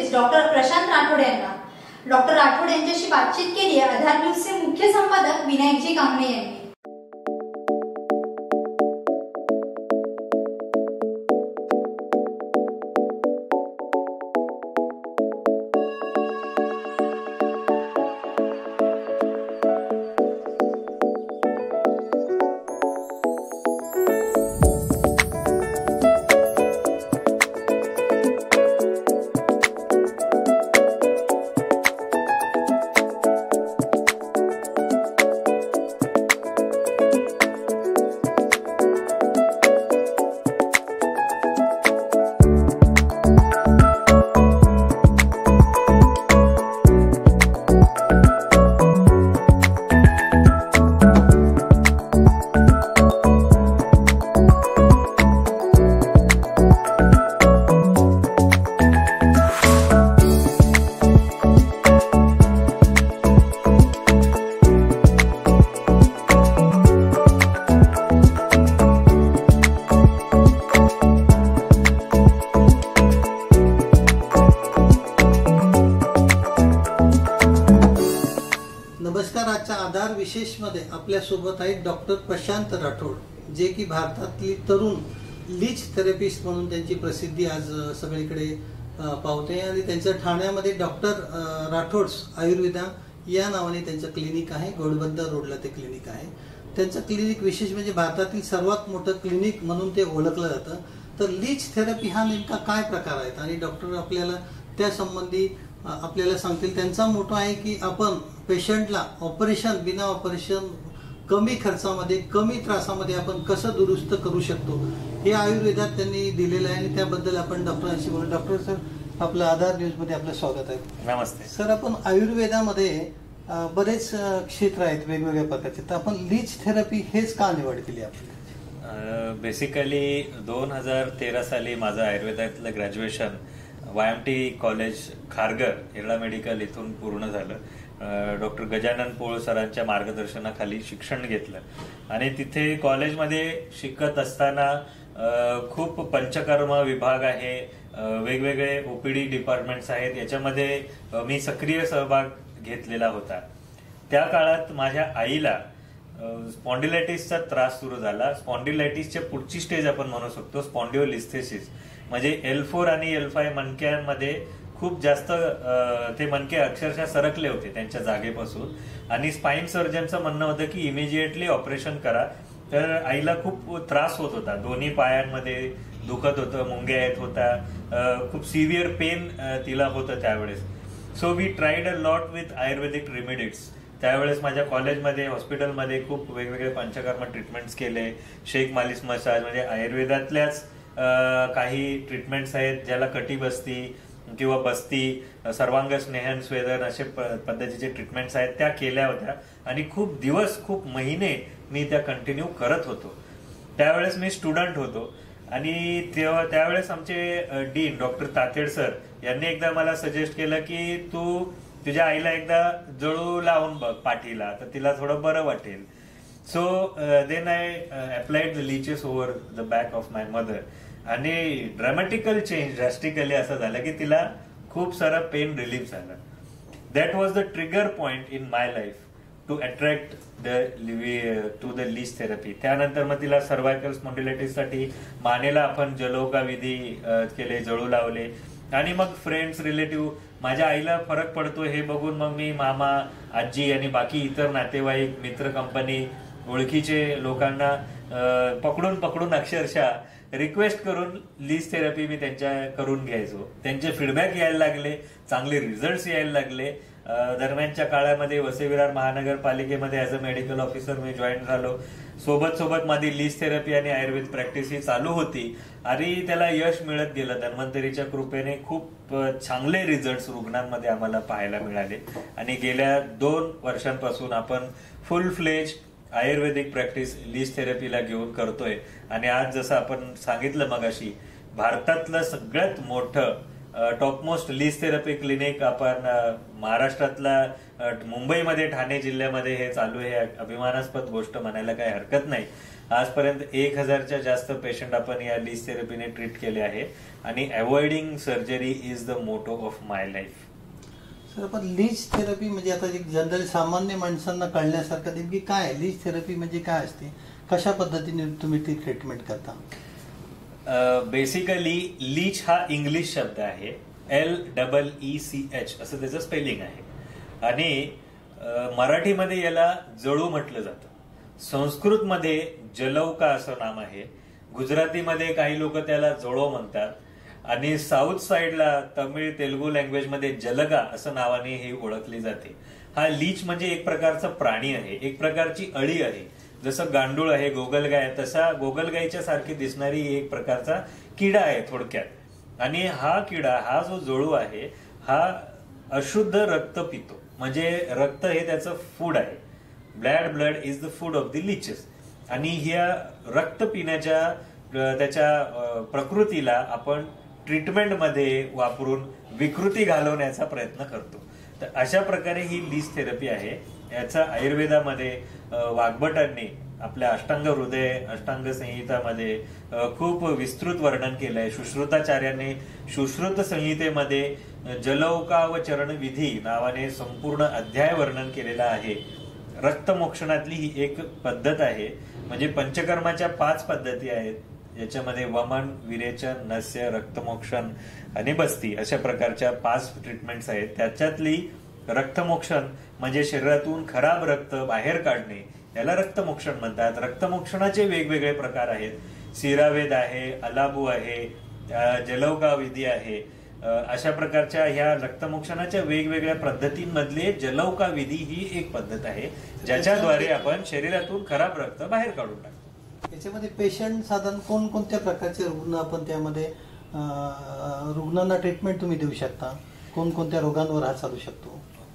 Nephrologist doctor Prashant Rathod यांना. Doctor Rathod यांच्याशी बातचीत केली आधार न्यूजचे मुख्य संपादक विनायकजी कांबळे यांनी. नमस्कार. आजच्या आधार विशेष मध्ये आपल्या सोबत आहेत डॉक्टर प्रशांत राठोड, जे की भारतातली तरुण लीच थेरपिस्ट म्हणून त्यांची प्रसिद्धी आज सगळीकडे पावते. आणि त्यांच्या ठाण्यामध्ये डॉक्टर राठोड्स आयुर्वेदा या नावाने त्यांचं क्लिनिक आहे. घोडबंदर रोडला ते क्लिनिक आहे. त्यांचं क्लिनिक विशेष म्हणजे भारतातील सर्वात मोठं क्लिनिक म्हणून ते ओळखलं जातं. तर लीच थेरपी हा नेमका काय प्रकार आहे आणि डॉक्टर आपल्याला त्या संबंधी आपल्याला सांगतील. त्यांचा मोठा आहे की आपण पेशंटला ऑपरेशन बिना ऑपरेशन कमी खर्चामध्ये कमी त्रासामध्ये आपण कसं दुरुस्त करू शकतो हे आयुर्वेदात त्यांनी दिलेलं आहे. आणि त्याबद्दल आपण डॉक्टरांशी बोलू. डॉक्टर सर, आपलं आधार न्यूज मध्ये आपलं स्वागत आहे. नमस्ते सर. आपण आयुर्वेदामध्ये बरेच क्षेत्र आहेत वेगवेगळ्या प्रकारचे, तर आपण लीच थेरपी हेच का निवड केली आपण? बेसिकली 2013 साली माझं आयुर्वेदातलं ग्रॅज्युएशन YMT कॉलेज खारघर हिरडा मेडिकल इथून पूर्ण झालं. डॉक्टर गजानन पोळ सरांच्या मार्गदर्शनाखाली शिक्षण घेतलं आणि तिथे कॉलेजमध्ये शिकत असताना खूप पंचकर्म विभाग आहे, वेगवेगळे OPD डिपार्टमेंट्स आहेत, याच्यामध्ये मी सक्रिय सहभाग घेतलेला होता. त्या काळात माझ्या आईला स्पॉन्डिलायटिसचा त्रास सुरू झाला. स्पॉन्डिलायटिसच्या पुढची स्टेज आपण म्हणू शकतो स्पॉन्डिओलिस्थेसिस, म्हणजे L4 आणि L5 मणक्यांमध्ये खूप जास्त ते मणके अक्षरशः सरकले होते त्यांच्या जागेपासून. आणि स्पाईन सर्जनचं म्हणणं होतं की इमिजिएटली ऑपरेशन करा. तर आईला खूप त्रास होत होता, दोन्ही पायांमध्ये दुखत होतं, मुंग्या येत होता, खूप सिव्हिअर पेन तिला होतं त्यावेळेस. So we tried a lot with ayurvedic remedies. त्यावेळेस माझ्या कॉलेजमध्ये हॉस्पिटलमध्ये खूप वेगवेगळे पंचकर्म ट्रीटमेंट्स केले. शेक मालिश मसाज, म्हणजे आयुर्वेदातल्याच काही ट्रीटमेंट्स आहेत ज्याला कटिबस्ती किंवा बस्ती, सर्वांग स्नेहन स्वेदन असे पद्धतीचे ट्रीटमेंट्स आहेत, त्या केल्या होत्या. आणि खूप दिवस खूप महिने मी त्या कंटिन्यू करत होतो. त्यावेळेस मी स्टुडंट होतो आणि त्यावेळेस आमचे डीन डॉक्टर तातेड सर यांनी एकदा मला सजेस्ट केलं की तू तुझ्या आईला एकदा जळू लावून बघ पाठीला, तर तिला थोडं बरं वाटेल. So then I applied the leeches over the back of my mother. आणि ड्रॅमॅटिकल चेंज ड्रॅस्टिकली असं झालं की तिला खूप सारा पेन रिलीफ झाला. That was the trigger point in my life to attract to the leech therapy. त्यानंतर मग तिला सर्वायकल स्पॉन्डिलायटिससाठी मानेला आपण जलोगा विधी केले, जळू लावले. आणि मग फ्रेंड्स रिलेटिव्ह, माझ्या आईला फरक पडतो हे बघून मग मी मामा, आजी आणि बाकी इतर नातेवाईक, मित्र, कंपनी, ओळखीचे लोकांना पकडून पकडून अक्षरशः रिक्वेस्ट करून लीच थेरपी मी त्यांच्या करून घ्यायचो. त्यांचे फीडबॅक यायला लागले, चांगले रिझल्ट्स यायला लागले. दरम्यानच्या काळामध्ये वसई विरार महानगरपालिकेमध्ये ॲज अ मेडिकल ऑफिसर मी जॉईन झालो. सोबत माझी लीच थेरपी आणि आयुर्वेद प्रॅक्टिस ही चालू होती आणि त्याला यश मिळत गेलं. धन्वंतरीच्या कृपेने खूप चांगले रिझल्ट्स रुग्णांमध्ये आम्हाला पाहायला मिळाले. आणि गेल्या 2 वर्षांपासून आपण फुल फ्लेज आयुर्वेदिक प्रॅक्टिस लीच थेरपीला घेऊन करतोय. आणि आज जसं आपण सांगितलं मगाशी, भारतातलं सगळ्यात मोठं टॉपमोस्ट लीच थेरपी क्लिनिक आपण महाराष्ट्रातला मुंबईमध्ये ठाणे जिल्ह्यामध्ये हे चालू आहे. अभिमानास्पद गोष्ट म्हणायला काही हरकत नाही. आजपर्यंत 1000च्या जास्त पेशंट आपण या लीच थेरपीने ट्रीट केले आहे आणि avoiding surgery is the motto of my life. Sir, आपण लीच थेरपी म्हणजे आता जनरल सामान्य माणसांना कळण्यासारखं नेमकी काय लीच थेरपी म्हणजे काय असते, कशा पद्धतीने तुम्ही ती ट्रीटमेंट करता? बेसिकली लीच हा इंग्लिश शब्द आहे. LEECH असं त्याचं स्पेलिंग आहे आणि मराठीमध्ये याला जळू म्हटलं जातं. संस्कृतमध्ये जलौका असं नाम आहे. गुजरातीमध्ये काही लोक त्याला जळो म्हणतात आणि साऊथ साईडला तमिळ तेलुगू लँग्वेजमध्ये जलगा असं नावाने ही ओळखली जाते. हा लीच म्हणजे एक प्रकारचा प्राणी आहे, एक प्रकारची अळी आहे. जसं गांडूळ आहे, गोगलगाय, तसा गोगलगाईच्या सारखी दिसणारी एक प्रकारचा किडा आहे थोडक्यात. आणि हा किडा, हा जो जळू आहे, हा अशुद्ध रक्त पितो. म्हणजे रक्त हे त्याचं फूड आहे. Blood is the food of the leeches. आणि ह्या रक्त पिण्याच्या त्याच्या प्रकृतीला आपण ट्रीटमेंटमध्ये वापरून विकृती घालवण्याचा प्रयत्न करतो. तर अशा प्रकारे ही लीच थेरपी आहे. याचा आयुर्वेदामध्ये वाग्भटांनी आपल्या अष्टांग हृदय अष्टांग संहितामध्ये खूप विस्तृत वर्णन केलंय. सुश्रुताचार्यांनी सुश्रुत संहितेमध्ये जलौका व चरण विधी नावाने संपूर्ण अध्याय वर्णन केलेला आहे. रक्तमोक्षणातली ही एक पद्धत आहे. म्हणजे पंचकर्माच्या 5 पद्धती आहेत. याच्यामध्ये वमन, विरेचन, नस्य, रक्तमोक्षण आणि बस्ती अशा प्रकारच्या 5 ट्रीटमेंट्स आहेत. त्याच्यातली रक्तमोक्षण म्हणजे शरीरातून खराब रक्त बाहेर काढणे, याला रक्तमोक्षण म्हणतात. रक्तमोक्षणाचे वेगवेगळे प्रकार आहेत. सिरावेद आहे, अलाबू आहे, जलौका विधी आहे. अशा प्रकारच्या ह्या रक्तमोक्षणाच्या वेगवेगळ्या पद्धतींमधले जलौका विधी ही एक पद्धत आहे, ज्याच्याद्वारे आपण शरीरातून खराब रक्त बाहेर काढून टाकतो. याच्यामध्ये पेशंट साधारण कोणकोणत्या प्रकारचे रुग्ण आपण त्यामध्ये रुग्णांना ट्रीटमेंट तुम्ही देऊ शकता? कोणकोणत्या रोगांवर हा चालू शकतो?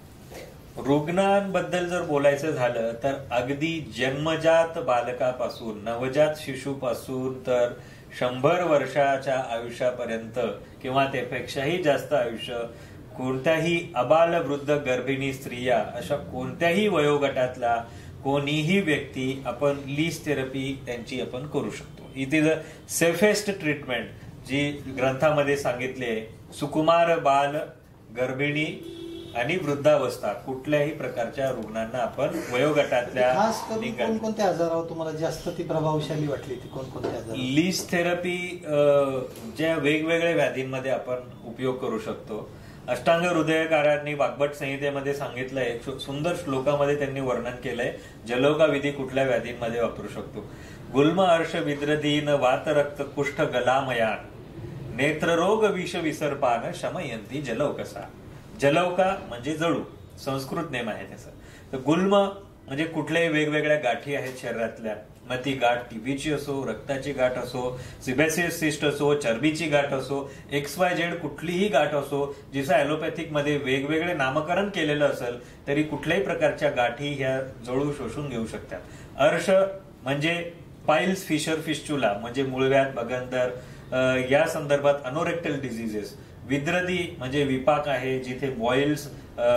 रुग्णांबद्दल जर बोलायचं झालं तर अगदी जन्मजात बालकापासून, नवजात शिशूपासून तर 100 वर्षाच्या आयुष्यापर्यंत किंवा त्यापेक्षाही जास्त आयुष्य, कोणत्याही अबाल वृद्ध गर्भिणी स्त्रिया, अशा कोणत्याही वयोगटातला कोणीही व्यक्ती आपण लीच थेरपी त्यांची आपण करू शकतो. It is a safest treatment जी ग्रंथामध्ये सांगितले. सुकुमार बाल, गर्भिणी आणि वृद्धावस्था कुठल्याही प्रकारच्या रुग्णांना आपण वयोगटातल्या खास करून कोणकोणत्या आजारावर तुम्हाला जास्त ती प्रभावशाली वाटली? ती कोणकोणत्या आजार? लीच थेरपी ज्या वेगवेगळ्या व्याधींमध्ये आपण उपयोग करू शकतो. अष्टांग हृदयकारांनी वाग्भट संहितेमध्ये सांगितलंय, सुंदर श्लोकामध्ये त्यांनी वर्णन केलंय जलौका विधी कुठल्या व्याधींमध्ये वापरू शकतो. गुल्म अर्श विद्रदीन वात रक्त कुष्ठ गलामयान नेत्ररोग विष विसर्पान शमयंती जलौकसा. जलौका म्हणजे जळू, संस्कृत नेम आहे त्याचा. तर गुल्म म्हणजे कुठल्याही वेगवेगळ्या गाठी आहेत शरीरातल्या, मग ती गाठ टीबीची असो, रक्ताची गाठ असो, सिबॅसिस सिस्ट असो, चरबीची गाठ असो, XYZ कुठलीही गाठ असो, जिचं ॲलोपॅथिक मध्ये वेगवेगळे नामकरण केलेलं असेल तरी कुठल्याही प्रकारच्या गाठी ह्या जळू शोषून घेऊ शकतात. अर्श म्हणजे पाइल्स, फिशर, फिस्चुला म्हणजे मूळव्याध, बगंदर या संदर्भात अनोरेक्टल डिझिजेस. विद्रदी म्हणजे विपाक आहे, जिथे बॉइल्स,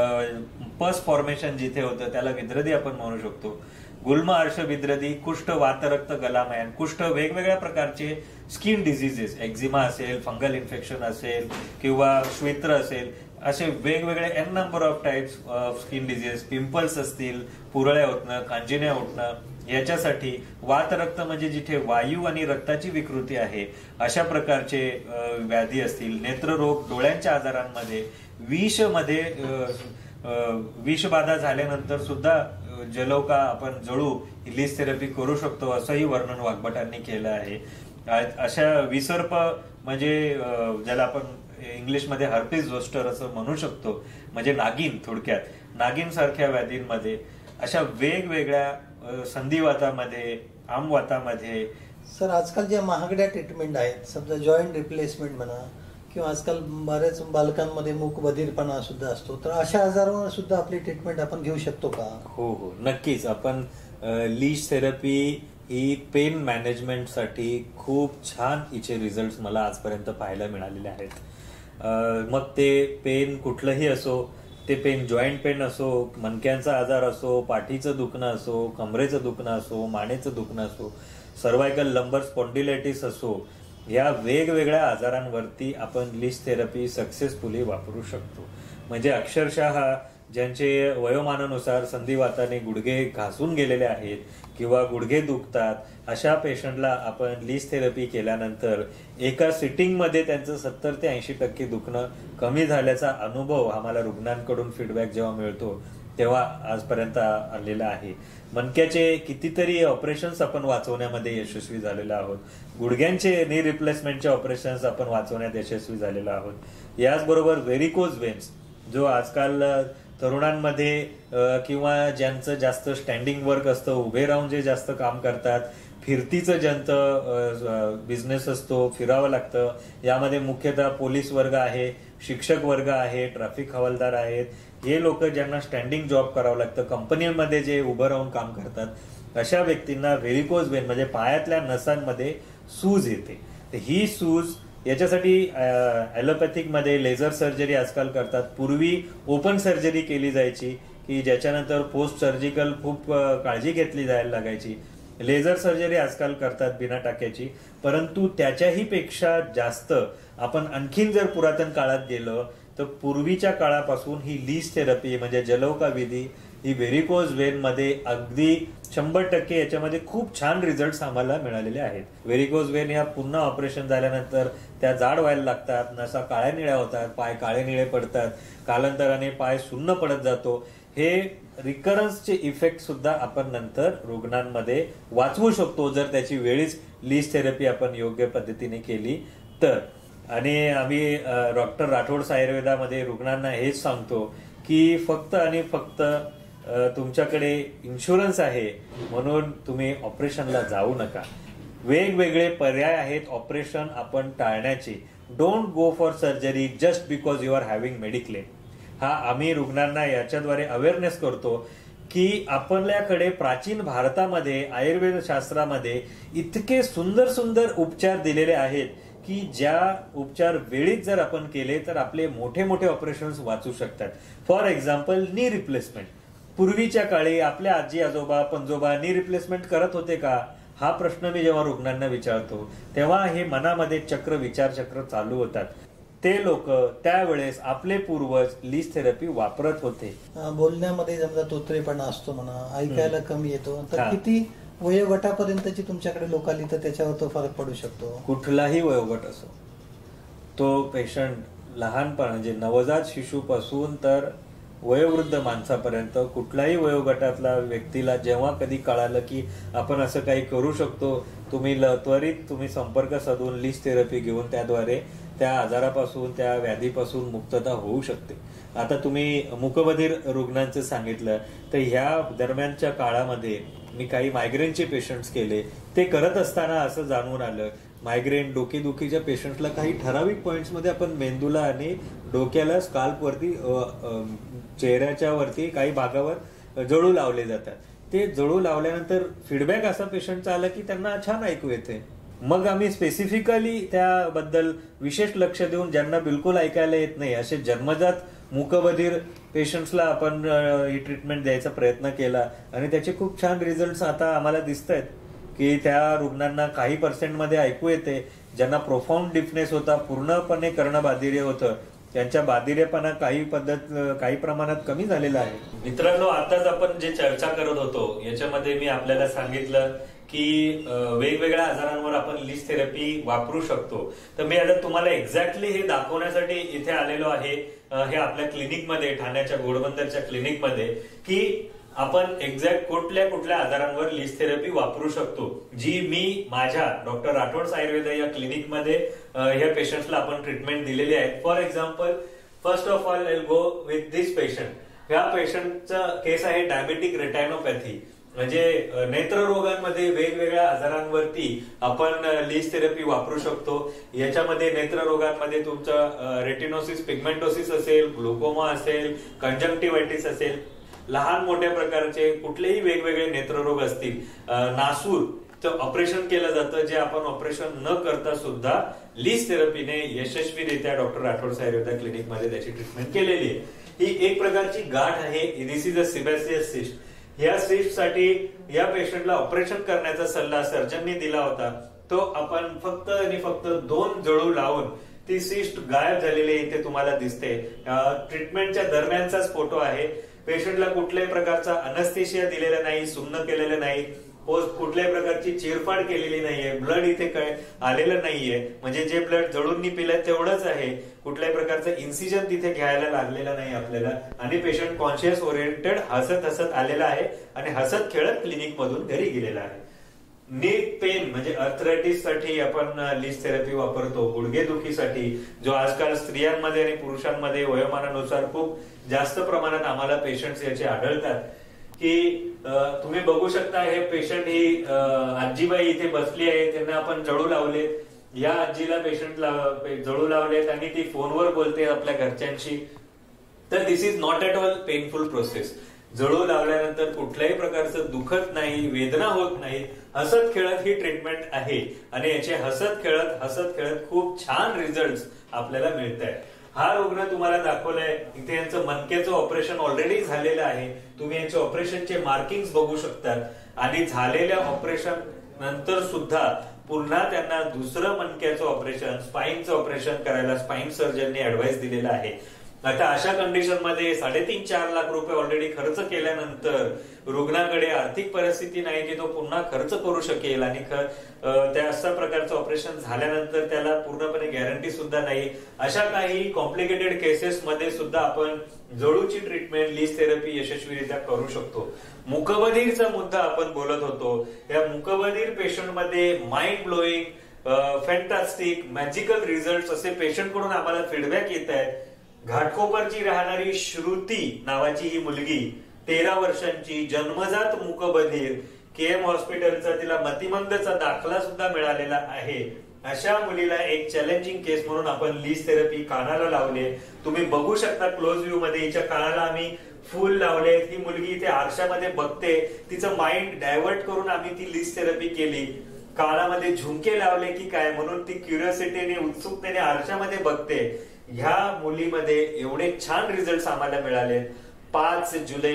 पस फॉर्मेशन जिथे होतं त्याला विद्रदी आपण म्हणू शकतो. गुल्म अर्श विद्रदी. कुष्ठ, वातरक्त, गलामयन. कुष्ठ वेगवेगळ्या प्रकारचे स्किन डिझिजेस, एक्झिमा असेल, फंगल इन्फेक्शन असेल किंवा श्वेत्र असेल, असे वेगवेगळे an number of types of skin disease. Pimples असतील, पुरळ्या होतणं, कांजिण्या उठणं, याच्यासाठी. वातरक्त म्हणजे जिथे वायू आणि रक्ताची विकृती आहे अशा प्रकारचे व्याधी असतील. नेत्ररोग, डोळ्यांच्या आजारांमध्ये. विषबाधा झाल्यानंतर सुद्धा जलौका आपण जळू लीच थेरपी करू शकतो असंही वर्णन वाग्भटांनी केलं आहे. अशा विसर्प म्हणजे ज्याला आपण इंग्लिशमध्ये हर्पिस झोस्टर असं म्हणू शकतो, म्हणजे नागिन, थोडक्यात नागिन सारख्या व्याधींमध्ये. अशा वेगवेगळ्या संधिवातामध्ये, आमवातामध्ये. सर, आजकाल ज्या महागड्या ट्रीटमेंट आहेत, समजा जॉईंट रिप्लेसमेंट म्हणा किंवा आजकाल बऱ्याच बालकांमध्ये मूकबधीरपणा सुद्धा असतो, तर अशा आजारावर सुद्धा आपली ट्रीटमेंट आपण घेऊ शकतो का? हो हो, नक्कीच. आपण लीच थेरपी ही पेन मॅनेजमेंटसाठी खूप छान हिचे रिझल्ट मला आजपर्यंत पाहायला मिळालेले आहेत. मग ते पेन कुठलंही असो, ते पेन जॉईंट पेन असो, मणक्यांचा आजार असो, पाठीचं दुखणं असो, कमरेचं दुखणं असो, मानेचं दुखणं असो, सर्वायकल लंबर स्पॉन्डिलायटिस असो, या वेगवेगळ्या आजारांवरती आपण लिच थेरपी सक्सेसफुली वापरू शकतो. म्हणजे अक्षरशः ज्यांचे वयोमानानुसार संधिवाताने गुडघे घासून गेलेले आहेत किंवा गुडघे दुखतात, अशा पेशंटला आपण लिच थेरपी केल्यानंतर एका सिटिंगमध्ये त्यांचं 70 ते 80% दुखणं कमी झाल्याचा अनुभव आम्हाला रुग्णांकडून फीडबॅक जेव्हा मिळतो तेव्हा आजपर्यंत आलेला आहे. मणक्याचे कितीतरी ऑपरेशन्स आपण वाचवण्यामध्ये यशस्वी झालेलो आहोत. गुडघ्यांचे नी रिप्लेसमेंटचे ऑपरेशन्स आपण वाचवण्यात यशस्वी झालेलो आहोत. याचबरोबर व्हेरिकोज वेन्स, जो आजकाल तरुणांमध्ये किंवा ज्यांचं जास्त स्टँडिंग वर्क असतं, उभे राहून जे जास्त काम करतात, फिरतीचं ज्यांचं बिझनेस असतो, फिरावं लागतं, यामध्ये मुख्यतः पोलीस वर्ग आहे, शिक्षक वर्ग आहे, ट्रॅफिक हवालदार आहेत, हे लोक ज्यांना स्टँडिंग जॉब करावं लागतं, कंपनीमध्ये जे उभं राहून काम करतात, अशा व्यक्तींना व्हेरिकोज वेन म्हणजे पायातल्या नसांमध्ये सूज येते. ही सूज याच्यासाठी ॲलोपॅथिक मध्ये लेझर सर्जरी आजकाल करतात. पूर्वी ओपन सर्जरी केली जायची की ज्याच्यानंतर पोस्ट सर्जिकल खूप काळजी घेतली जायला लागायची. लेझर सर्जरी आजकाल करतात बिना टाक्याची. परंतु त्याच्याही पेक्षा जास्त आपण आणखीन जर पुरातन काळात गेलो तर पूर्वीच्या काळापासून ही लिच थेरपी म्हणजे जलौका विधी ही व्हेरिकोज वेन मध्ये अगदी 100% याच्यामध्ये खूप छान रिझल्ट आम्हाला मिळालेले आहेत. व्हेरिकोज वेन ह्या पुन्हा ऑपरेशन झाल्यानंतर त्या जाड व्हायला लागतात, नसा काळ्या निळ्या होतात, पाय काळे निळे पडतात, कालांतराने पाय सुन्न पडत जातो. हे रिकरन्सचे इफेक्ट सुद्धा आपण नंतर रुग्णांमध्ये वाचवू शकतो जर त्याची वेळीच लिच थेरपी आपण योग्य पद्धतीने केली तर. आणि आम्ही डॉक्टर राठोड आयुर्वेदामध्ये रुग्णांना हेच सांगतो की फक्त आणि फक्त तुमच्याकडे इन्शुरन्स आहे म्हणून तुम्ही ऑपरेशनला जाऊ नका. वेगवेगळे पर्याय आहेत ऑपरेशन आपण टाळण्याचे. Don't go for surgery just because you are having mediclaim. हा आम्ही रुग्णांना याच्याद्वारे अवेअरनेस करतो की आपल्याकडे प्राचीन भारतामध्ये आयुर्वेद शास्त्रामध्ये इतके सुंदर सुंदर उपचार दिलेले आहेत की ज्या उपचार वेळीच जर आपण केले तर आपले मोठे मोठे ऑपरेशन्स वाचू शकतात. For example knee replacement. पूर्वीच्या काळी आपल्या आजी आजोबा पंजोबा नी रिप्लेसमेंट करत होते का, हा प्रश्न मी जेव्हा रुग्णांना विचारतो तेव्हा हे मनामध्ये विचारचक्र चालू होतात. ते लोक त्यावेळेस आपले पूर्वज लिच थेरपी वापरत होते. बोलण्यामध्ये समजा तोतरेपणा असतो म्हणा, ऐकायला कमी येतो, तर किती वयोगटापर्यंतची तुमच्याकडे लोक आली तर त्याच्यावर तो फरक पडू शकतो? कुठलाही वयोगट असो, तो पेशंट लहानपण म्हणजे नवजात शिशूपासून तर वयोवृद्ध माणसापर्यंत कुठल्याही वयोगटातल्या व्यक्तीला जेव्हा कधी कळालं की आपण असं काही करू शकतो, त्वरित तुम्ही संपर्क साधून लिच थेरपी घेऊन त्याद्वारे त्या आजारापासून त्या व्याधीपासून मुक्तता होऊ शकते. आता तुम्ही मूकबधीर रुग्णांचं सांगितलं तर ह्या दरम्यानच्या काळामध्ये मी काही मायग्रेनचे पेशंट्स केले. ते करत असताना असं जाणून आलं मायग्रेन डोकेदुखीच्या पेशंटला काही ठराविक पॉइंट्समध्ये आपण मेंदूला आणि डोक्याला स्काल्पवरती चेहऱ्याच्या वरती काही भागावर जळू लावले जातात. ते जळू लावल्यानंतर फीडबॅक असा पेशंटचा आला की त्यांना छान ऐकू येते. मग आम्ही स्पेसिफिकली त्याबद्दल विशेष लक्ष देऊन ज्यांना बिलकुल ऐकायला येत नाही असे जन्मजात मूकबधीर पेशंट्सला आपण ही ट्रीटमेंट द्यायचा प्रयत्न केला आणि त्याचे खूप छान रिझल्ट आता आम्हाला दिसत आहेत की त्या रुग्णांना काही पर्सेंटमध्ये ऐकू येते. ज्यांना प्रोफाऊंड डिफनेस होता, पूर्णपणे कर्णबाधिर्य होतं, त्यांच्या बाधिरेपणा काही प्रमाणात कमी झालेला आहे. मित्रांनो, आताच आपण जे चर्चा करत होतो याच्यामध्ये मी आपल्याला सांगितलं की वेगवेगळ्या आजारांवर आपण लिच थेरपी वापरू शकतो. तर मी आता तुम्हाला एक्झॅक्टली हे दाखवण्यासाठी इथे आलेलो आहे हे आपल्या क्लिनिकमध्ये, ठाण्याच्या घोडबंदरच्या क्लिनिकमध्ये, की आपण एक्झॅक्ट कुठल्या कुठल्या आजारांवर लिच थेरपी वापरू शकतो, जी मी माझ्या डॉक्टर राठोड आयुर्वेद या क्लिनिकमध्ये ह्या पेशंट्सला आपण ट्रीटमेंट दिलेली आहे. For example, first of all I go with this patient. ह्या पेशंटचा केस आहे डायबेटिक रेटायनोपॅथी, म्हणजे नेत्ररोगांमध्ये वेगवेगळ्या आजारांवरती आपण लिच थेरपी वापरू शकतो. याच्यामध्ये नेत्ररोगांमध्ये तुमचं रेटिनोसिस पिगमेंटोसिस असेल, ग्लुकोमा असेल, कंजंक्टिव्हायटिस असेल, लहान मोठ्या प्रकारचे कुठलेही वेगवेगळे नेत्ररोग असतील, नासूर ऑपरेशन केलं जातं, जे आपण ऑपरेशन न करता सुद्धा लीच थेरपीने यशस्वीरित्या डॉक्टर राठोड आयुर्वेदा क्लिनिकमध्ये त्याची ट्रीटमेंट केलेली आहे. ही एक प्रकारची गाठ आहे. This is a sebaceous cyst. या सिस्ट साठी या पेशंटला ऑपरेशन करण्याचा सल्ला सर्जननी दिला होता. तो आपण फक्त आणि फक्त 2 जळू लावून ती सिस्ट गायब झालेली इथे तुम्हाला दिसते. ट्रीटमेंटच्या दरम्यानचाच फोटो आहे. पेशंटला कुठल्याही प्रकारचा अनस्थेशिया दिलेला नाही, सुन्न केलेलं नाही, कुठल्याही प्रकारची चिरफाड केलेली नाहीये, ब्लड इथे काय आलेलं नाहीये, म्हणजे जे ब्लड जळून पिलंय तेवढंच आहे. कुठल्याही प्रकारचं इन्सिजन तिथे घ्यायला लागलेलं नाही आपल्याला. आणि पेशंट कॉन्शियस ओरिएंटेड हसत हसत आलेला आहे आणि हसत खेळत क्लिनिक मधून घरी गेलेला आहे. नी पेन म्हणजे अर्थरायटिस साठी आपण लीच थेरपी वापरतो. गुडघेदुखीसाठी, जो आजकाल स्त्रियांमध्ये आणि पुरुषांमध्ये वयोमानानुसार खूप जास्त प्रमाणात आम्हाला पेशंट्स याचे आढळतात, की तुम्ही बघू शकता हे पेशंट ही आजीबाई इथे बसली आहे, त्यांना आपण जळू लावले. या आजीला पेशंटला जळू लावलेत आणि ती फोनवर बोलते आपल्या घरच्यांशी. तर this is not at all painful process. जळू लावल्यानंतर कुठल्याही प्रकारचं दुखत नाही, वेदना होत नाही, हसत खेळत ही ट्रीटमेंट आहे. आणि याचे हसत खेळत खूप छान रिझल्ट आपल्याला मिळत आहेत. हा रुग्ण तुम्हाला दाखवलाय इथे. यांचं मणक्याचं ऑपरेशन ऑलरेडी झालेलं आहे. तुम्ही यांचे ऑपरेशनचे मार्किंग्स बघू शकतात. आणि झालेल्या ऑपरेशन नंतर सुद्धा पुन्हा त्यांना दुसरं मणक्याचं ऑपरेशन, स्पाईनचं ऑपरेशन करायला स्पाईन सर्जनने ऍडवाइस दिलेला आहे. आता अशा कंडिशन मध्ये 3.5-4 लाख रुपये ऑलरेडी खर्च केल्यानंतर रुग्णाकडे आर्थिक परिस्थिती नाही की तो पुन्हा खर्च करू शकेल. आणि त्या अशा प्रकारचं ऑपरेशन झाल्यानंतर त्याला पूर्णपणे गॅरंटी सुद्धा नाही. अशा काही कॉम्प्लिकेटेड केसेस मध्ये सुद्धा आपण जळूची ट्रीटमेंट लीच थेरपी यशस्वीरित्या करू शकतो. मुकबधीरचा मुद्दा आपण बोलत होतो. या मुकबधीर पेशंटमध्ये mind blowing, fantastic, magical result असे पेशंटकडून आम्हाला फीडबॅक येत आहेत. घाटकोपरची राहणारी श्रुती नावाची ही मुलगी 13 वर्षांची, जन्मजात मुकबधीर, KM हॉस्पिटलचा तिला मतिमंदचा दाखला सुद्धा मिळालेला आहे. अशा मुलीला एक चॅलेंजिंग केस म्हणून आपण लीच थेरपी कानाला लावले. तुम्ही बघू शकता क्लोज व्ह्यू मध्ये हिच्या कानाला आम्ही फुल लावले. ही मुलगी इथे आरशामध्ये बघते. तिचं माइंड डायव्हर्ट करून आम्ही ती लीच थेरपी केली. कानामध्ये झुमके लावले की काय म्हणून ती क्युरिओसिटीने, उत्सुकतेने आरशामध्ये बघते. ह्या मुलीमध्ये एवढे छान रिझल्ट आम्हाला मिळाले. 5 जुलै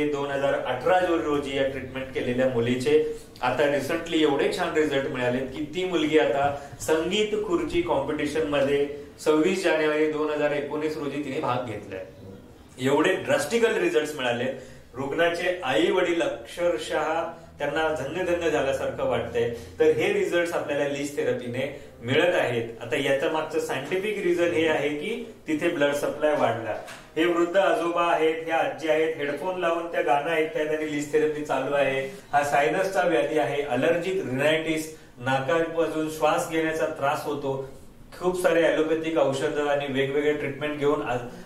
2018 रोजी या ट्रीटमेंट केलेल्या मुलीचे आता रिसेंटली एवढे छान रिझल्ट मिळाले की ती मुलगी आता संगीत खुर्ची कॉम्पिटिशन मध्ये 26 जानेवारी 2019 रोजी तिने भाग घेतलाय. एवढे ड्रास्टिकल रिझल्ट मिळाले. रुग्णाचे आई वडील अक्षरशः त्यांना धन्य झाल्यासारखं वाटतंय. तर हे रिझल्ट आपल्याला लीच थेरपीने मिळत आहेत. आता याच्या मागचं सायंटिफिक रिझन हे आहे की तिथे ब्लड सप्लाय वाढला. हे वृद्ध आजोबा आहेत, ह्या आजी आहेत, हेडफोन लावून त्या गाणं ऐकतायत आणि लीच थेरपी चालू आहे. हा सायनसचा व्याधी आहे, अलर्जिक रिनायटिस, नाकापासून श्वास घेण्याचा त्रास होतो. खूप सारे ॲलोपॅथिक औषधं आणि वेगवेगळे ट्रीटमेंट घेऊन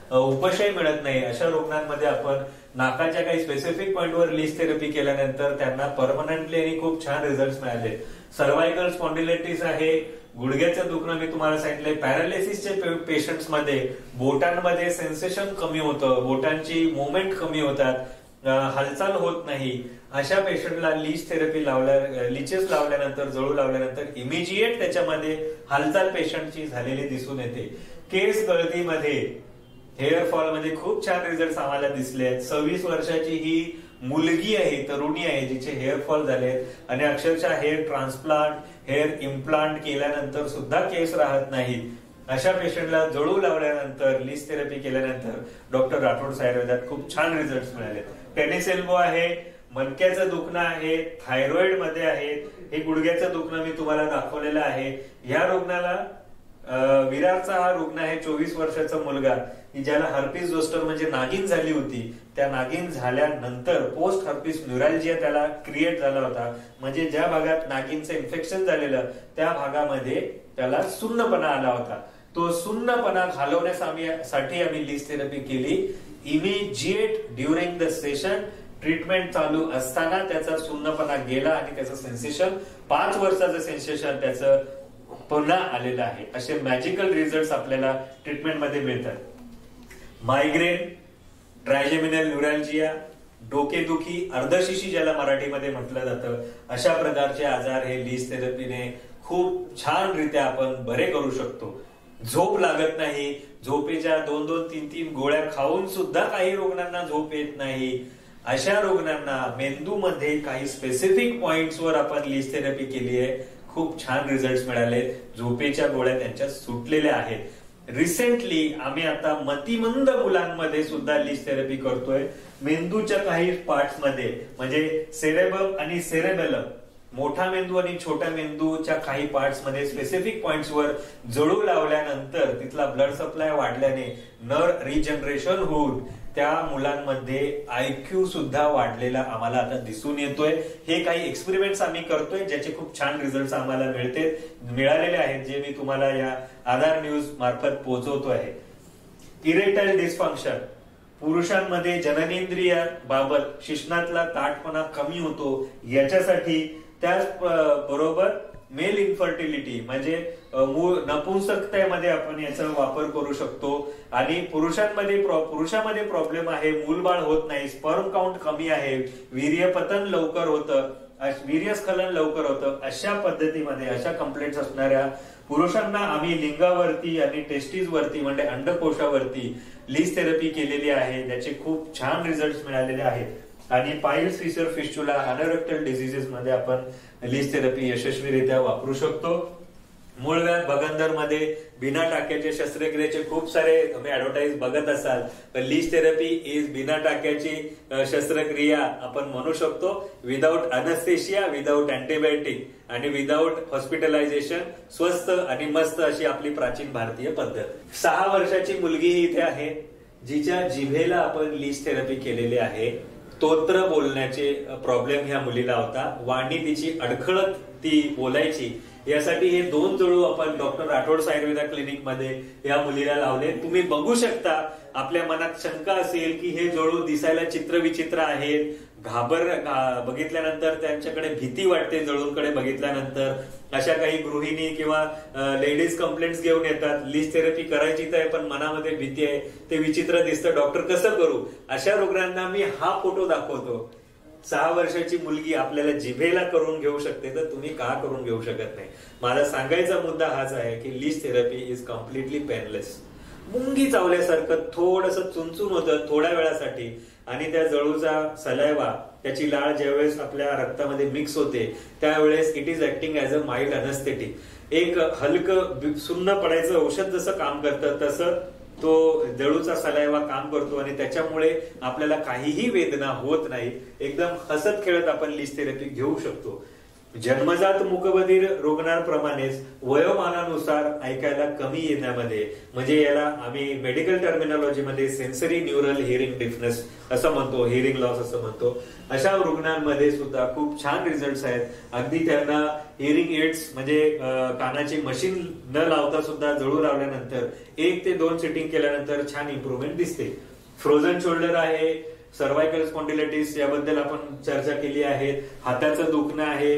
उपशय मिळत नाही. अशा रुग्णांमध्ये आपण नाकाच्या काही स्पेसिफिक पॉइंटवर लीच थेरपी केल्यानंतर त्यांना परमनंटली आणि खूप छान रिझल्ट मिळाले. सर्व्हायकल स्पॉन्डिलायटिस आहे, गुडघ्याचं दुखणं मी तुम्हाला सांगितलंय. पॅरालिसिसचे पेशंट्स मध्ये बोटांमध्ये सेन्सेशन कमी होतं, बोटांची मुवमेंट कमी होतात, हालचाल होत नाही. अशा पेशंटला लीच थेरपी लीचेस लावल्यानंतर, जळू लावल्यानंतर इमिजिएट त्याच्यामध्ये हालचाल पेशंटची झालेली दिसून येते. केस गळतीमध्ये, हेअर फॉल मध्ये खूप छान रिझल्ट आम्हाला दिसले. 26 वर्षाची ही मुलगी आहे, तरुणी आहे, जिचे हेअर फॉल झाले आणि अक्षरशः हेअर ट्रान्सप्लांट, हेअर इम्प्लांट केल्यानंतर सुद्धा केस राहत नाही. अशा पेशंटला जळू लावल्यानंतर, लीच थेरपी केल्यानंतर डॉक्टर राठोड आयुर्वेदात खूप छान रिझल्ट मिळाले. टेनिस एल्बो आहे, मणक्याचं दुखणं आहे, थायरॉइड मध्ये आहे, हे गुडघ्याचं दुखणं मी तुम्हाला दाखवलेलं आहे. या रुग्णाला विरारचा हा रुग्ण आहे, 24 वर्षाचा मुलगा, की ज्याला हर्पिस जोस्टर म्हणजे नागिन झाली होती. त्या नागिन झाल्यानंतर पोस्ट हर्पिस न्यूरॅल्जिया त्याला क्रिएट झाला होता. म्हणजे ज्या भागात नागिनचं इन्फेक्शन झालेलं त्या भागामध्ये त्याला सुन्नपणा आला होता. तो सुन्नपणा घालवण्यासाठी आम्ही लीच थेरपी केली. Immediate during the session, treatment चालू असताना त्याचा सुन्नपणा गेला आणि त्याचं सेन्सेशन, 5 वर्षाचं सेन्सेशन त्याचं पुन्हा आलेलं आहे. असे मॅजिकल रिझल्ट आपल्याला ट्रीटमेंट मध्ये मिळतात. मायग्रेन, ट्रायजेमिनल न्यूरॅल्जिया, डोकेदुखी, अर्धशिशी ज्याला मराठीमध्ये म्हटलं जातं, अशा प्रकारचे आजार हे लीच थेरपीने खूप छानरित्या आपण बरे करू शकतो. झोप लागत नाही, झोपेच्या 2-2, 3-3 गोळ्या खाऊन सुद्धा काही रुग्णांना झोप येत नाही, अशा रुग्णांना मेंदूमध्ये काही स्पेसिफिक पॉइंट्सवर आपण लीच थेरपी केली आहे. खूप छान रिझल्ट मिळाले, झोपेच्या गोळ्या त्यांच्या सुटलेल्या आहेत. रिसेंटली आम्ही आता मतिमंद मुलांमध्ये सुद्धा लीच थेरपी करतोय. मेंदूच्या काही पार्ट्स मध्ये म्हणजे सेरेबम आणि सेरेबेलम, मोठा मेंदू आणि छोट्या मेंदूच्या काही पार्ट्स मध्ये स्पेसिफिक पॉइंट्सवर जळू लावल्यानंतर तिथला ब्लड सप्लाय वाढल्याने नर रिजनरेशन होऊन त्या मुलांमध्ये IQ सुद्धा वाढलेला आम्हाला आता दिसून येतोय. हे काही एक्सपेरिमेंट्स आम्ही करतोय ज्याचे खूप छान रिझल्ट आम्हाला मिळालेले आहेत, जे मी तुम्हाला या आधार न्यूज मार्फत पोहोचवतो आहे. इरेक्टाईल डिस्फंक्शन, पुरुषांमध्ये जननेंद्रिय बाबत शिश्नातला ताठपणा कमी होतो, याच्यासाठी त्याच बरोबर मेल इन्फर्टिलिटी म्हणजे नपुंसकतेमध्ये आपण याचा वापर करू शकतो. आणि पुरुषामध्ये प्रॉब्लेम आहे, मूलबाळ होत नाही, स्पर्म काउंट कमी आहे, वीर्यपतन लवकर होतं, वीर्यस्खलन लवकर होतं, अशा पद्धतीमध्ये अशा कंप्लेंट्स असणाऱ्या पुरुषांना आम्ही लिंगावरती आणि टेस्टीज वरती म्हणजे अंडकोशावरती लीच थेरपी केलेली आहे, त्याचे खूप छान रिझल्ट मिळालेले आहेत. आणि piles, fissure, fistula, anorectal diseases मध्ये आपण लीच थेरपी यशस्वीरित्या वापरू शकतो. मूळव्याध भगंदर मध्ये बिना टाक्याचे शस्त्रक्रियेचे खूप सारे तुम्ही ऍडव्हर्टाईज बघत असाल, पण लीच थेरपी इज बिना टाक्याची शस्त्रक्रिया आपण म्हणू शकतो. विदाऊट अनस्थेशिया, विदाऊट अँटीबायोटिक आणि विदाऊट हॉस्पिटलायझेशन, स्वस्त आणि मस्त अशी आपली प्राचीन भारतीय पद्धत. 6 वर्षाची मुलगी इथे आहे, जिच्या जिभेला आपण लीच थेरपी केलेली आहे. तोत्र बोलण्याचे प्रॉब्लेम ह्या मुलीला होता, वाणी तिची अडखळत ती बोलायची, यासाठी हे 2 जळू आपण डॉक्टर राठोड आयुर्वेदा क्लिनिक मध्ये या मुलीला लावले. तुम्ही बघू शकता, आपल्या मनात शंका असेल की हे जळू दिसायला चित्रविचित्र आहेत, बघितल्यानंतर त्यांच्याकडे भीती वाटते, जळूंकडे बघितल्यानंतर अशा काही गृहिणी किंवा लेडीज कंप्लेंट्स घेऊन येतात, लीच थेरपी करायची तर पण मनामध्ये भीती आहे, ते विचित्र दिसतं, डॉक्टर कसं करू. अशा रुग्णांना मी हा फोटो दाखवतो. 6 वर्षाची मुलगी आपल्याला जिभेला करून घेऊ शकते, तर तुम्ही का करून घेऊ शकत नाही. माझा सांगायचा मुद्दा हाच आहे की leech therapy is completely painless. मुंगी चावल्यासारखं थोडंसं चुनचुन होतं थोड्या वेळासाठी, आणि त्या जळूचा सलायवा, त्याची लाळ ज्यावेळेस आपल्या रक्तामध्ये मिक्स होते त्यावेळेस it is acting as a mild anaesthetic. एक हलकं सुन्न पडायचं औषध जसं काम करतं तसं तो जळूचा सलायवा काम करतो, आणि त्याच्यामुळे आपल्याला काहीही वेदना होत नाही. एकदम हसत खेळत आपण लीच थेरपी घेऊ शकतो. जन्मजात मूकबधीर रुग्णांप्रमाणेच वयोमानानुसार ऐकायला कमी येण्यामध्ये, म्हणजे याला आम्ही मेडिकल टर्मिनॉलॉजीमध्ये सेन्सरी न्यूरल हिअरिंग डिफनेस असं म्हणतो, हिअरिंग लॉस असं म्हणतो, अशा रुग्णांमध्ये सुद्धा खूप छान रिझल्ट आहेत. अगदी त्यांना हिअरिंग एड्स म्हणजे कानाची मशीन न लावता सुद्धा जळू लावल्यानंतर 1 ते 2 सिटिंग केल्यानंतर छान इम्प्रुव्हमेंट दिसते. फ्रोझन शोल्डर आहे, सर्वायकल स्पॉन्डिलायटिस याबद्दल आपण चर्चा केली आहे, हाताचं दुखणं आहे,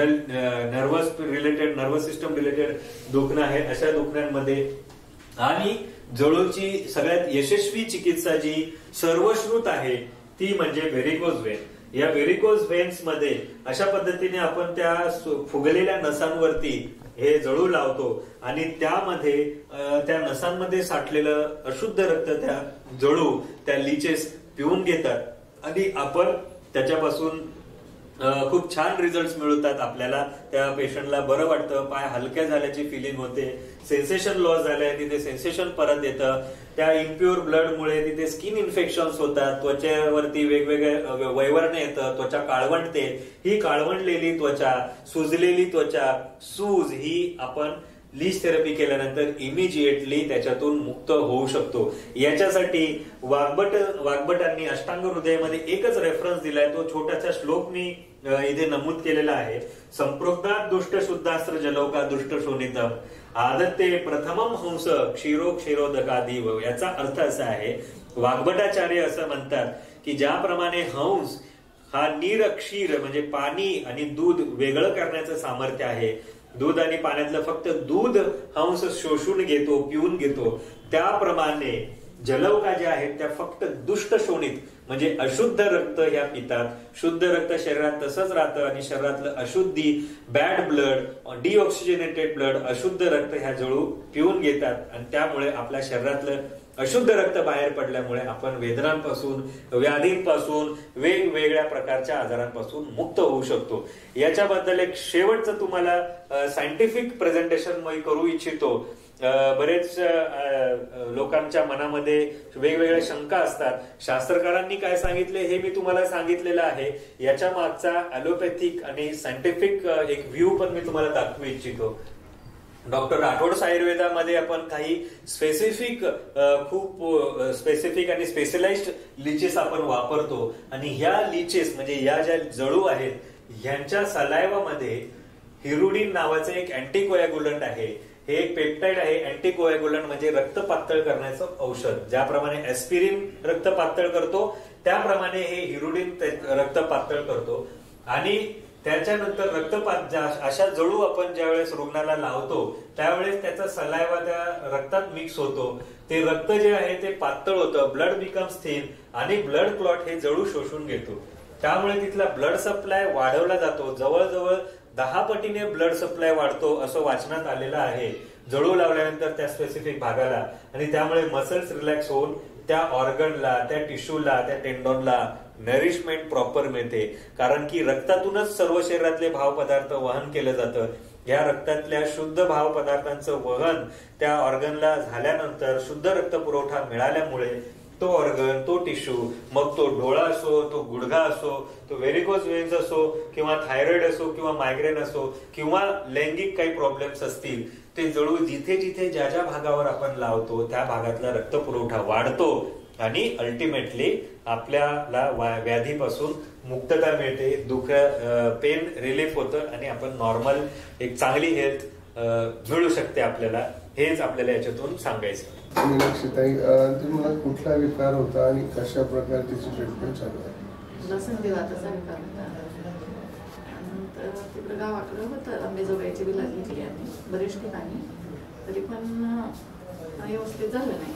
नर्वस सिस्टम रिलेटेड दुखणं आहे, अशा दुखण्यांमध्ये. आणि जळूची सगळ्यात यशस्वी चिकित्सा जी सर्वश्रुत आहे ती म्हणजे व्हेरिकोज व्हेन. या व्हेरिकोज व्हेन्स मध्ये अशा पद्धतीने आपण त्या फुगलेल्या नसांवरती हे जळू लावतो, आणि त्यामध्ये त्या नसांमध्ये साठलेलं अशुद्ध रक्त त्या जळू, त्या लिचेस पिऊन घेतात, आणि आपण त्याच्यापासून खूप छान रिझल्ट मिळतात. आपल्याला त्या पेशंटला बरं वाटतं, पाय हलक्या झाल्याची फिलिंग होते, सेन्सेशन लॉस झालंय तिथे सेन्सेशन परत येतं. त्या इम्प्युअर ब्लडमुळे तिथे स्किन इन्फेक्शन्स होतात, त्वचेवरती वेगवेगळे वैवरणे येतं, त्वचा काळवंडते. ही काळवंडलेली त्वचा, सुजलेली त्वचा, सूज ही आपण लीच थेरपी केल्यानंतर इमिजिएटली त्याच्यातून मुक्त होऊ शकतो. याच्यासाठी वाग्भटांनी अष्टांग हृदयामध्ये एकच रेफरन्स दिलाय, तो छोटासा श्लोक मी इथे नमूद केलेला आहे. संप्रोक्तात् दुष्ट शुद्धास्त्र जलौका दुष्ट शोणितम आदत्ते प्रथमम हंस क्षीरो क्षीरोदकादिव. याचा अर्थ असा आहे, वाग्भटाचार्य असं म्हणतात की ज्याप्रमाणे हंस हा क्षीर म्हणजे पाणी आणि दूध वेगळं करण्याचं सामर्थ्य आहे, दूध आणि पाण्यातलं फक्त दूध हंस शोषून घेतो, पिऊन घेतो, त्याप्रमाणे जलौका ज्या आहेत त्या फक्त दुष्ट शोणित म्हणजे अशुद्ध रक्त ह्या पितात. शुद्ध रक्त शरीरात तसंच राहतं आणि शरीरातलं अशुद्धी, बॅड ब्लड, डिऑक्सिजनेटेड ब्लड, अशुद्ध रक्त ह्या जळू पिऊन घेतात आणि त्यामुळे आपल्या शरीरातलं अशुद्ध रक्त बाहेर पडल्यामुळे आपण वेदनांपासून, व्याधींपासून, वेगवेगळ्या प्रकारच्या आजारांपासून मुक्त होऊ शकतो. याच्याबद्दल एक शेवटचं तुम्हाला सायंटिफिक प्रेझेंटेशन मी करू इच्छितो. बरेच लोकांच्या मनामध्ये वेगवेगळ्या शंका असतात. शास्त्रकारांनी काय सांगितले हे मी तुम्हाला सांगितलेलं आहे. याच्या मागचा ॲलोपॅथिक आणि सायंटिफिक एक व्ह्यू पण मी तुम्हाला दाखवू इच्छितो. डॉक्टर राठोड आयुर्वेदामध्ये आपण काही स्पेसिफिक, खूप स्पेसिफिक आणि स्पेशलाइज्ड लिचेस आपण वापरतो आणि ह्या लिचेस म्हणजे या ज्या जळू आहेत ह्यांच्या सलायवामध्ये हिरुडिन नावाचं एक अँटीकोॲग्युलंट आहे. हे एक पेप्टाइड आहे. अँटीकोॲग्युलंट म्हणजे रक्त पातळ करण्याचं औषध. ज्याप्रमाणे ॲस्पिरिन रक्त पातळ करतो त्याप्रमाणे हे हिरुडिन रक्त पातळ करतो. आणि त्याच्यानंतर रक्तपात, अशा जळू आपण ज्यावेळेस रुग्णाला लावतो त्यावेळेस त्याचा सलायवा त्या रक्तात मिक्स होतो. ते रक्त जे आहे ते पातळ होतं, ब्लड बिकम्स थिन आणि ब्लड क्लॉट हे जळू शोषून घेतो. त्यामुळे तिथला ब्लड सप्लाय वाढवला जातो. जवळजवळ 10 पटीने ब्लड सप्लाय वाढतो असं वाचनात आलेलं आहे जळू लावल्यानंतर त्या स्पेसिफिक भागाला. आणि त्यामुळे मसल्स रिलॅक्स होऊन त्या ऑर्गनला, त्या टिश्यूला, त्या टेंडॉनला नरिशमेंट प्रॉपर मिळते. कारण की रक्तातूनच सर्व शरीरातले भाव पदार्थ वहन केलं जातं. या रक्तातल्या शुद्ध भाव पदार्थांचं वहन त्या ऑर्गनला झाल्यानंतर शुद्ध रक्त पुरवठा मिळाल्यामुळे तो ऑर्गन, तो टिश्यू, मग तो डोळा असो, तो गुडघा असो, तो व्हेरिकोज वेन्स असो किंवा थायरॉइड असो किंवा मायग्रेन असो किंवा लैंगिक काही प्रॉब्लेम्स असतील, ते जळू जिथे जिथे ज्या ज्या भागावर आपण लावतो त्या भागातला रक्त पुरवठा वाढतो आणि अल्टिमेटली आपल्याला व्याधीपासून मुक्तता मिळते. दुःख, पेन रिलीफ होतं आणि आपण नॉर्मल एक चांगली हेल्थ मिळू शकते आपल्याला. हेच आपल्याला याच्यातून सांगायचं. मीनाक्षीताई, तुम्हाला कुठला विकार होता आणि कशा प्रकारे त्याची ट्रीटमेंट चालू आहे? लसणदेवाचा विकार होता. नंतर तिकडे गावाकडे होतं, अंबेजोगाईची विला घेतली आम्ही बरेच ठिकाणी, तरी पण व्यवस्थित झालं नाही.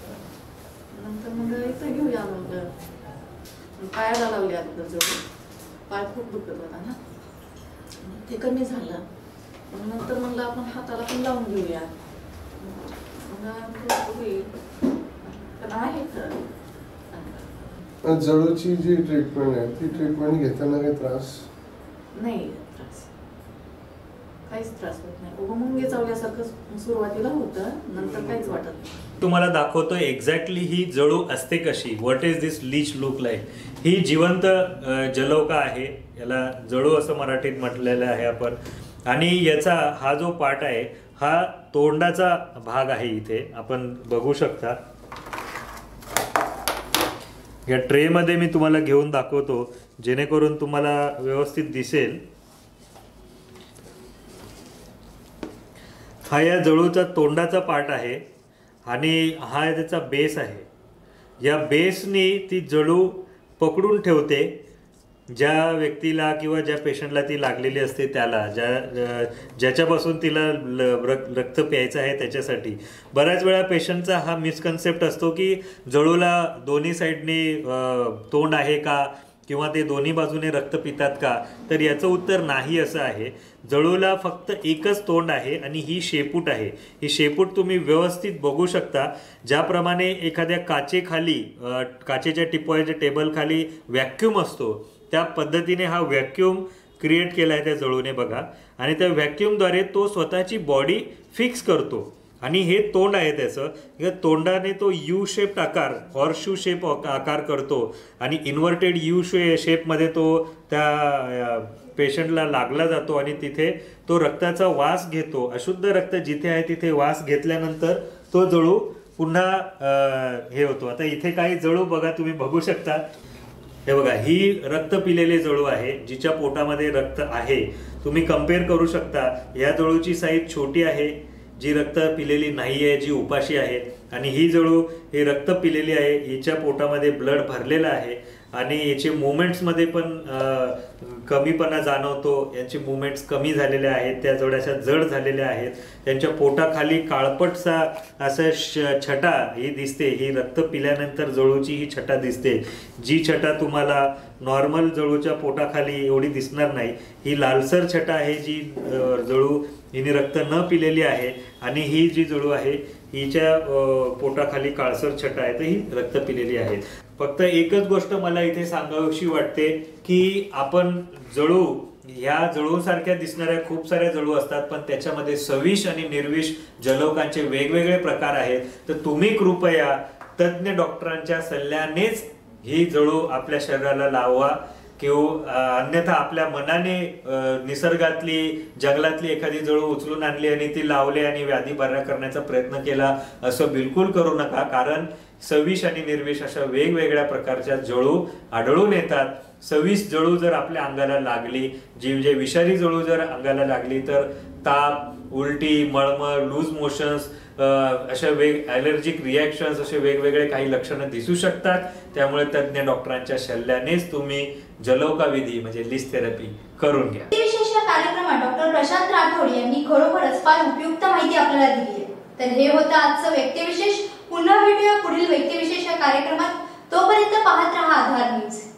नंतर मग इथं घेऊया म्हणलं, पायाला लावली अगोदर जवळ. पाय खूप दुखत होता ना, ते कमी झालं. मग नंतर म्हणलं आपण हाताला पण लावून घेऊया. पण आहे तर जळूची जी ट्रीटमेंट आहे ती ट्रीटमेंट घेताना काही त्रास नाही, त्रास काहीच त्रास होत नाही. मुंगे चावल्यासारखं सुरुवातीला होतं, नंतर काहीच वाटत नाही. तुम्हाला दाखवतोय एक्झॅक्टली ही जळू असते कशी. What is this leech look like. ही जिवंत जलौका आहे. याला जळू असं मराठीत म्हटलेलं आहे आपण. आणि याचा हा जो पार्ट आहे हा तोंडाचा भाग आहे. इथे आपण बघू शकता. या ट्रेमध्ये मी तुम्हाला घेऊन दाखवतो जेणेकरून तुम्हाला व्यवस्थित दिसेल. हा या जळूचा तोंडाचा पार्ट आहे आणि हा त्याचा बेस आहे. या बेसनी ती जळू पकडून ठेवते ज्या व्यक्तीला किंवा ज्या पेशंटला ती लागलेली असते त्याला, ज्याच्यापासून तिला रक्त प्यायचं आहे त्याच्यासाठी. बऱ्याच वेळा पेशंटचा हा मिसकन्सेप्ट असतो की जळूला दोन्ही साईडनी तोंड आहे का किंवा ते दोन्ही बाजूने रक्त पितात का. तर याचं उत्तर नाही असं आहे. जळूला फक्त एकच तोंड आहे आणि ही शेपूट आहे. ही शेपूट तुम्ही व्यवस्थित बघू शकता. ज्याप्रमाणे एखाद्या काचेखाली, काचेच्या टिपॉयच्या टेबलखाली व्हॅक्यूम असतो त्या पद्धतीने हा व्हॅक्यूम क्रिएट केला आहे त्या जळूने बघा. आणि त्या व्हॅक्यूमद्वारे तो स्वतःची बॉडी फिक्स करतो. आणि हे तोंड आहे त्याचं. या तोंडाने तो यू शेप आकार, हॉर्सशू शेप आकार करतो आणि इन्व्हर्टेड यू शेपमध्ये तो त्या पेशंटला लागला जातो आणि तिथे तो रक्ताचा वास घेतो. अशुद्ध रक्त जिथे आहे तिथे वास घेतल्यानंतर तो जळू पुन्हा हे होतो. आता इथे काही जळू बघा, तुम्ही बघू शकता. हे बघा, ही रक्त पिलेले जळू आहे जिच्या पोटामध्ये रक्त आहे. तुम्ही कम्पेअर करू शकता. या जळूची साईज छोटी आहे जी रक्त पिलेली नाही आहे, जी उपाशी आहे. आणि ही जळू ही रक्त पिलेली आहे, हिच्या पोटामध्ये ब्लड भरलेलं आहे आणि याचे मुवमेंट्समध्ये पण कमीपणा जाणवतो, यांची मुवमेंट्स कमी झालेल्या आहेत, त्या थोड्याशा जड झालेल्या आहेत, त्यांच्या पोटाखाली काळपटसा असं छटा ही दिसते, ही रक्त पिल्यानंतर जळूची ही छटा दिसते, जी छटा तुम्हाला नॉर्मल जळूच्या पोटाखाली एवढी दिसणार नाही. ही लालसर छटा आहे जी जळू हिने रक्त न पिलेली आहे, आणि ही जी जळू आहे हिच्या पोटाखाली काळसर छटा आहे तर ही रक्त पिलेली आहे. फक्त एकच गोष्ट मला इथे सांगावीशी वाटते की आपण जळू, ह्या जळूसारख्या दिसणाऱ्या खूप साऱ्या जळू असतात, पण त्याच्यामध्ये सविष आणि निर्विष जलौकांचे वेगवेगळे प्रकार आहेत. तर तुम्ही कृपया तज्ज्ञ डॉक्टरांच्या सल्ल्यानेच ही जळू आपल्या शरीराला लावा, किंवा अन्यथा आपल्या मनाने निसर्गातली जंगलातली एखादी जळू उचलून आणली आणि ती लावली आणि व्याधी बरा करण्याचा प्रयत्न केला असं बिलकुल करू नका. कारण सविष आणि निर्विष अशा वेगवेगळ्या प्रकारच्या जळू आढळून येतात. सविष जळू जर आपल्या अंगाला लागली, जी म्हणजे विषारी जळू जर अंगाला लागली तर ताप, उलटी, मळमळ, लूज मोशन्स, अशा ॲलर्जिक रिॲक्शन्स, असे वेगवेगळे काही लक्षणं दिसू शकतात. त्यामुळे तज्ज्ञ डॉक्टरांच्या सल्ल्यानेच तुम्ही जलौका विधी म्हणजे लिच थेरपी करून घ्या. विशेष कार्यक्रमात डॉक्टर प्रशांत राठोड यांनी खरोखरच फार उपयुक्त माहिती आपल्याला दिली आहे. तर हे होतं आजचं व्यक्तिविशेष. पुन्हा भेटूया पुढील व्यक्तिविशेष या कार्यक्रमात. तोपर्यंत पाहत रहा आधार न्यूज.